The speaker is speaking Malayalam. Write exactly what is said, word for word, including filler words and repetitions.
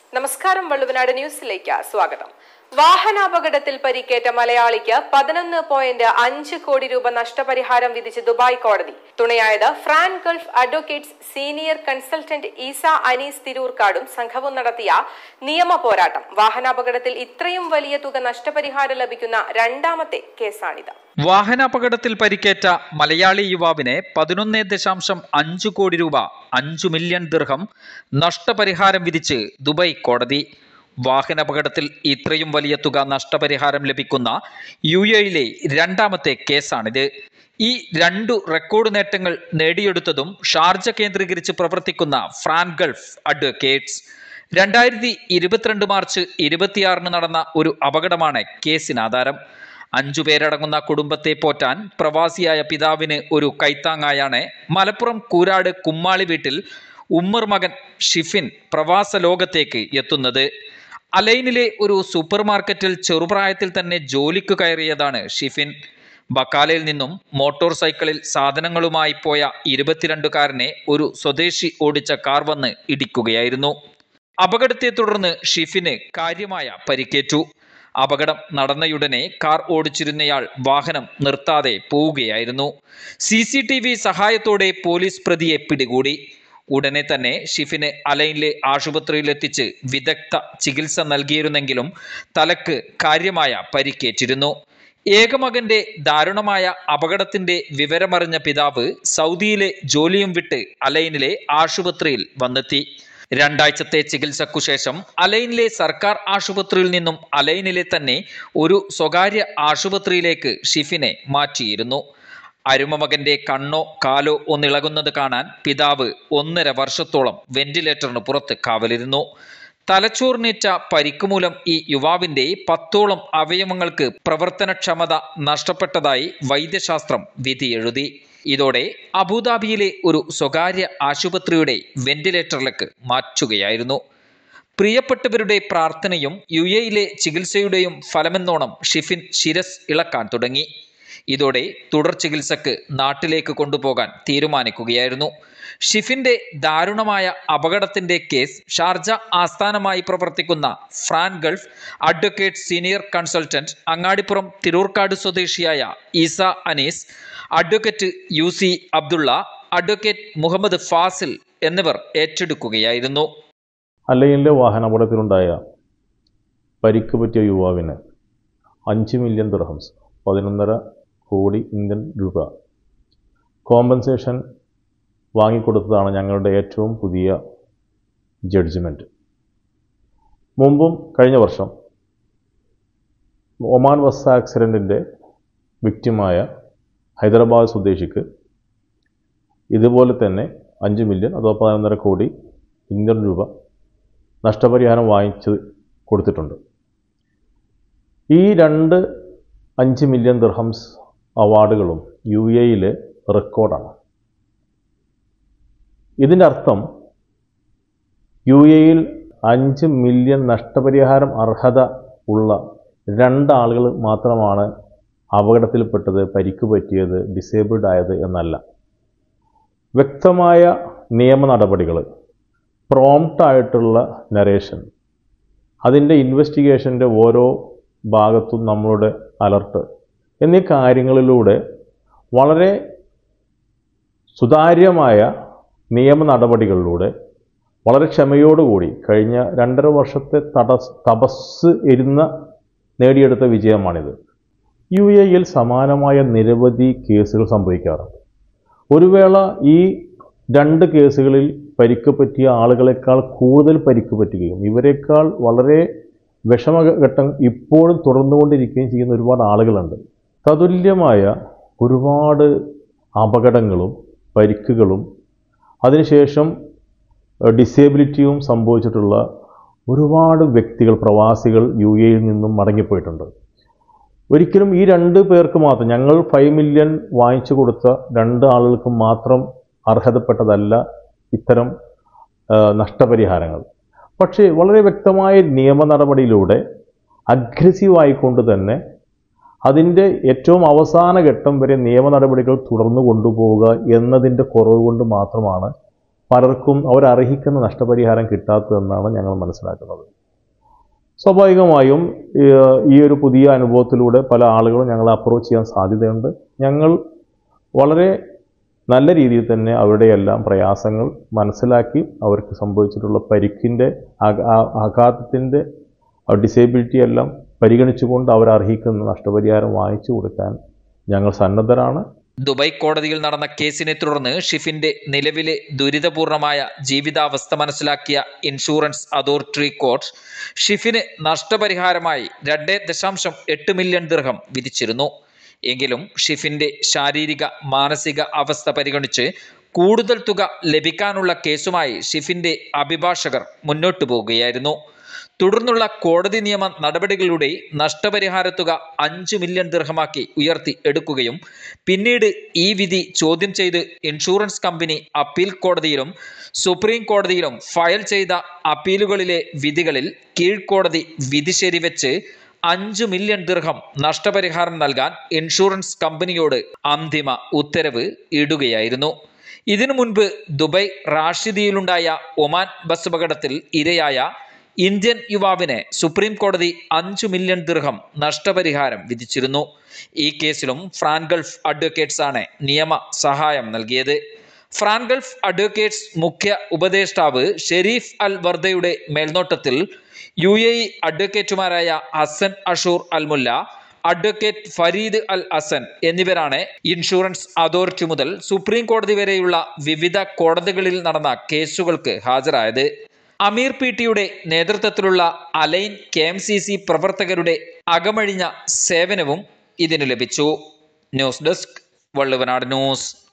നമസ്കാരം, വള്ളുവനാട് ന്യൂസിലേക്ക് സ്വാഗതം. വാഹനാപകടത്തിൽ പരിക്കേറ്റ മലയാളിക്ക് പതിനൊന്ന് പോയിന്റ് അഞ്ച് കോടി രൂപ നഷ്ടപരിഹാരം വിധിച്ച് ദുബായ് കോടതി. തുണയായത് Fran Gulf advocates senior consultant Eesa Anees തിരൂർക്കാടും സംഘവും നടത്തിയ നിയമ പോരാട്ടം. വാഹനാപകടത്തിൽ ഇത്രയും വലിയ തുക നഷ്ടപരിഹാരം ലഭിക്കുന്ന രണ്ടാമത്തെ കേസാണിത്. വാഹനാപകടത്തിൽ പരിക്കേറ്റ മലയാളി യുവാവിനെ പതിനൊന്ന് ദശാംശം അഞ്ച് കോടി രൂപ അഞ്ചു മില്യൺ ദിർഹം നഷ്ടപരിഹാരം വിധിച്ച് ദുബായ് കോടതി. വാഹനാപകടത്തിൽ ഇത്രയും വലിയ തുക നഷ്ടപരിഹാരം ലഭിക്കുന്ന യു എയിലെ രണ്ടാമത്തെ കേസാണിത്. ഈ രണ്ടു റെക്കോർഡ് നേട്ടങ്ങൾ നേടിയെടുത്തതും ഷാർജ കേന്ദ്രീകരിച്ച് പ്രവർത്തിക്കുന്ന ഫ്രാൻ ഗൾഫ് അഡ്വക്കേറ്റ്സ്. രണ്ടായിരത്തി ഇരുപത്തിരണ്ട് മാർച്ച് ഇരുപത്തിയാറിന് നടന്ന ഒരു അപകടമാണ് കേസിനാധാരം. അഞ്ചു പേരടങ്ങുന്ന കുടുംബത്തെ പോറ്റാൻ പ്രവാസിയായ പിതാവിന് ഒരു കൈത്താങ്ങായാണ് മലപ്പുറം കൂരാട് കുമ്മാളി വീട്ടിൽ ഉമ്മർ മകൻ ഷിഫിൻ പ്രവാസ ലോകത്തേക്ക് എത്തുന്നത്. അലൈനിലെ ഒരു സൂപ്പർ മാർക്കറ്റിൽ ചെറുപ്രായത്തിൽ തന്നെ ജോലിക്ക് കയറിയതാണ് ഷിഫിൻ. ബക്കാലയിൽ നിന്നും മോട്ടോർ സൈക്കിളിൽ സാധനങ്ങളുമായി പോയ ഇരുപത്തിരണ്ടുകാരനെ ഒരു സ്വദേശി ഓടിച്ച കാർ വന്ന് ഇടിക്കുകയായിരുന്നു. അപകടത്തെ തുടർന്ന് ഷിഫിന് കാര്യമായ പരിക്കേറ്റു. അപകടം നടന്നയുടനെ കാർ ഓടിച്ചിരുന്നയാൾ വാഹനം നിർത്താതെ പോവുകയായിരുന്നു. സി സി ടി വി സഹായത്തോടെ പോലീസ് പ്രതിയെ പിടികൂടി. ഉടനെ തന്നെ ഷിഫിന് അലൈനിലെ ആശുപത്രിയിലെത്തിച്ച് വിദഗ്ധ ചികിത്സ നൽകിയിരുന്നെങ്കിലും തലക്ക് കാര്യമായ പരിക്കേറ്റിരുന്നു. ഏകമകന്റെ ദാരുണമായ അപകടത്തിന്റെ വിവരമറിഞ്ഞ പിതാവ് സൗദിയിലെ ജോലിയും വിട്ട് അലൈനിലെ ആശുപത്രിയിൽ വന്നെത്തി. രണ്ടാഴ്ചത്തെ ചികിത്സക്കു ശേഷം അലൈനിലെ സർക്കാർ ആശുപത്രിയിൽ നിന്നും അലൈനിലെ തന്നെ ഒരു സ്വകാര്യ ആശുപത്രിയിലേക്ക് ഷിഫിനെ മാറ്റിയിരുന്നു. അരുമമകന്റെ കണ്ണോ കാലോ ഒന്നിളകുന്നത് കാണാൻ പിതാവ് ഒന്നര വർഷത്തോളം വെന്റിലേറ്ററിന് പുറത്ത് കാവലിരുന്നു. തലച്ചോറിനേറ്റ പരിക്കുമൂലം ഈ യുവാവിന്റെ പത്തോളം അവയവങ്ങൾക്ക് പ്രവർത്തനക്ഷമത നഷ്ടപ്പെട്ടതായി വൈദ്യശാസ്ത്രം വിധിയെഴുതി. ഇതോടെ അബുദാബിയിലെ ഒരു സ്വകാര്യ ആശുപത്രിയുടെ വെന്റിലേറ്ററിലേക്ക് മാറ്റുകയായിരുന്നു. പ്രിയപ്പെട്ടവരുടെ പ്രാർത്ഥനയും യു എയിലെ ചികിത്സയുടെയും ഫലമെന്നോണം ഷിഫിൻ ശിരസ് ഇളക്കാൻ തുടങ്ങി. ഇതോടെ തുടർ ചികിത്സക്ക് നാട്ടിലേക്ക് കൊണ്ടുപോകാൻ തീരുമാനിക്കുകയായിരുന്നു. ഷിഫിന്റെ ദാരുണമായ അപകടത്തിന്റെ കേസ് ഷാർജ ആസ്ഥാനമായി പ്രവർത്തിക്കുന്ന Fran Gulf advocate senior consultant Angadipuram Tirurkad സ്വദേശിയായ Eesa Anees, advocate U C Abdulla, advocate Muhammad Fasil എന്നിവർ ഏറ്റെടുക്കുകയായിരുന്നു. അലൈനിലെ വാഹനാപകടത്തിലുണ്ടായ പരിക്ക് പറ്റിയ യുവാവിന് അഞ്ച് മില്യൺ ദിർഹംസ് പതിനൊന്നര കോടി ഇന്ത്യൻ രൂപ കോമ്പൻസേഷൻ വാങ്ങിക്കൊടുത്തതാണ് ഞങ്ങളുടെ ഏറ്റവും പുതിയ ജഡ്ജ്മെൻറ്റ്. മുമ്പും കഴിഞ്ഞ വർഷം ഒമാൻ ബസ് ആക്സിഡൻറ്റിൻ്റെ വിക്റ്റിമായ ഹൈദരാബാദ് സ്വദേശിക്ക് ഇതുപോലെ തന്നെ അഞ്ച് മില്യൺ അഥവാ പതിനൊന്നര കോടി ഇന്ത്യൻ രൂപ നഷ്ടപരിഹാരം വാങ്ങിച്ച് കൊടുത്തിട്ടുണ്ട്. ഈ രണ്ട് അഞ്ച് മില്യൺ ദിർഹംസ് അവാർഡുകളും യു എയിലെ റെക്കോർഡാണ്. ഇതിൻ്റെ അർത്ഥം യു എയിൽ അഞ്ച് മില്യൺ നഷ്ടപരിഹാരം അർഹത ഉള്ള രണ്ടാളുകൾ മാത്രമാണ് അപകടത്തിൽപ്പെട്ടത്, പരിക്ക് പറ്റിയത്, ഡിസേബിൾഡ് ആയത് എന്നല്ല. വ്യക്തമായ നിയമ നടപടികൾ, പ്രോംപ്റ്റായിട്ടുള്ള നരേഷൻ, അതിൻ്റെ ഇൻവെസ്റ്റിഗേഷൻ്റെ ഓരോ ഭാഗത്തും നമ്മളുടെ അലർട്ട് എന്നീ കാര്യങ്ങളിലൂടെ വളരെ സുതാര്യമായ നിയമ നടപടികളിലൂടെ വളരെ ക്ഷമയോടുകൂടി കഴിഞ്ഞ രണ്ടര വർഷത്തെ തടസ് തപസ് ഇരുന്ന നേടിയെടുത്ത വിജയമാണിത്. യു എയിൽ സമാനമായ നിരവധി കേസുകൾ സംഭവിക്കാറുണ്ട്. ഒരു വേള ഈ രണ്ട് കേസുകളിൽ പരിക്ക് പറ്റിയ ആളുകളെക്കാൾ കൂടുതൽ പരിക്ക് പറ്റുകയും ഇവരെക്കാൾ വളരെ വിഷമഘട്ടം ഇപ്പോഴും തുടർന്നുകൊണ്ടിരിക്കുകയും ചെയ്യുന്ന ഒരുപാട് ആളുകളുണ്ട്. തതുല്യമായ ഒരുപാട് അപകടങ്ങളും പരിക്കുകളും അതിനുശേഷം ഡിസേബിലിറ്റിയും സംഭവിച്ചിട്ടുള്ള ഒരുപാട് വ്യക്തികൾ, പ്രവാസികൾ യു എയിൽ നിന്നും മടങ്ങിപ്പോയിട്ടുണ്ട്. ഒരിക്കലും ഈ രണ്ട് പേർക്ക് മാത്രം, ഞങ്ങൾ ഫൈവ് മില്യൺ വാങ്ങിച്ചു കൊടുത്ത രണ്ട് ആളുകൾക്ക് മാത്രം അർഹതപ്പെട്ടതല്ല ഇത്തരം നഷ്ടപരിഹാരങ്ങൾ. പക്ഷേ വളരെ വ്യക്തമായ നിയമ നടപടിയിലൂടെ അഗ്രസീവായിക്കൊണ്ട് തന്നെ അതിൻ്റെ ഏറ്റവും അവസാന ഘട്ടം വരെ നിയമ നടപടികൾ തുടർന്നു കൊണ്ടുപോവുക എന്നതിൻ്റെ കുറവ് കൊണ്ട് മാത്രമാണ് പലർക്കും അവരർഹിക്കുന്ന നഷ്ടപരിഹാരം കിട്ടാത്തതെന്നാണ് ഞങ്ങൾ മനസ്സിലാക്കുന്നത്. സ്വാഭാവികമായും ഈ ഒരു പുതിയ അനുഭവത്തിലൂടെ പല ആളുകളും ഞങ്ങളെ അപ്രോച്ച് ചെയ്യാൻ സാധ്യതയുണ്ട്. ഞങ്ങൾ വളരെ നല്ല രീതിയിൽ തന്നെ അവരുടെ എല്ലാം പ്രയാസങ്ങൾ മനസ്സിലാക്കി അവർക്ക് സംഭവിച്ചിട്ടുള്ള പരിക്കിൻ്റെ ആഘാതത്തിൻ്റെ ഡിസേബിലിറ്റി എല്ലാം പരിഗണിച്ചുകൊണ്ട് അവരർഹിക്കുന്ന നഷ്ടപരിഹാരം വാങ്ങിച്ചു കൊടുക്കാൻ ഞങ്ങൾ സന്നദ്ധരാണ്. ദുബായ് കോടതിയിൽ നടന്ന കേസിനെ തുടർന്ന് ഷിഫിന്റെ നിലവിലെ ദുരിതപൂർണമായ ജീവിതാവസ്ഥ മനസ്സിലാക്കിയ ഇൻഷുറൻസ് അതോറിറ്റി കോർട്ട് ഷിഫിന് നഷ്ടപരിഹാരമായി രണ്ട് ദശാംശം എട്ട് മില്യൺ ദിർഹം വിധിച്ചിരുന്നു. എങ്കിലും ഷിഫിന്റെ ശാരീരിക മാനസിക അവസ്ഥ പരിഗണിച്ച് കൂടുതൽ തുക ലഭിക്കാനുള്ള കേസുമായി ഷിഫിന്റെ അഭിഭാഷകർ മുന്നോട്ടു പോവുകയായിരുന്നു. തുടർന്നുള്ള കോടതി നിയമ നടപടികളിലൂടെ നഷ്ടപരിഹാര തുക അഞ്ച് മില്യൺ ദിർഹമാക്കി ഉയർത്തി എടുക്കുകയും പിന്നീട് ഈ വിധി ചോദ്യം ചെയ്ത് ഇൻഷുറൻസ് കമ്പനി അപ്പീൽ കോടതിയിലും സുപ്രീം കോടതിയിലും ഫയൽ ചെയ്ത അപ്പീലുകളിലെ വിധികളിൽ കീഴ്ക്കോടതി വിധി ശരിവെച്ച് അഞ്ച് മില്യൺ ദിർഹം നഷ്ടപരിഹാരം നൽകാൻ ഇൻഷുറൻസ് കമ്പനിയോട് അന്തിമ ഉത്തരവ് ഇടുകയായിരുന്നു. ഇതിനു മുൻപ് ദുബായ് റാഷിദിയിലുണ്ടായ ഒമാൻ ബസ് അപകടത്തിൽ ഇരയായ ഇന്ത്യൻ യുവാവിന് സുപ്രീം കോടതി അഞ്ചു മില്യൺ ദിർഹം നഷ്ടപരിഹാരം വിധിച്ചിരുന്നു. ഈ കേസിലും ഫ്രാൻ ഗൾഫ് അഡ്വക്കേറ്റ്സ് ആണ് നിയമ സഹായം നൽകിയത്. ഫ്രാൻ ഗൾഫ് അഡ്വക്കേറ്റ്സ് മുഖ്യ ഉപദേഷ്ടാവ് ഷെരീഫ് അൽ വർദയുടെ മേൽനോട്ടത്തിൽ യു എ ഇ അഡ്വക്കേറ്റുമാരായ Hassan Ashoor Al Mulla, advocate Farid അൽ ഹസൻ എന്നിവരാണ് ഇൻഷുറൻസ് അതോറിറ്റി മുതൽ സുപ്രീം കോടതി വരെയുള്ള വിവിധ കോടതികളിൽ നടന്ന കേസുകൾക്ക് ഹാജരായത്. അമീർ പി ടിയുടെ നേതൃത്വത്തിലുള്ള Al Ain K M C C പ്രവർത്തകരുടെ അകമഴിഞ്ഞ സേവനവും ഇതിന് ലഭിച്ചു. News desk Valluvanad news.